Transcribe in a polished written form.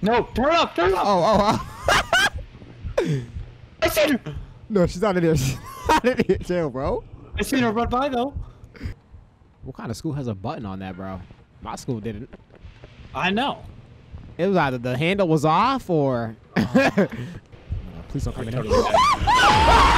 No, turn up, turn up. Oh. I seen her. No, she's not in there. She's not in here. Chill, bro. I seen her run by though. What kind of school has a button on that, bro? My school didn't. I know. It was either the handle was off or. Please don't come in here.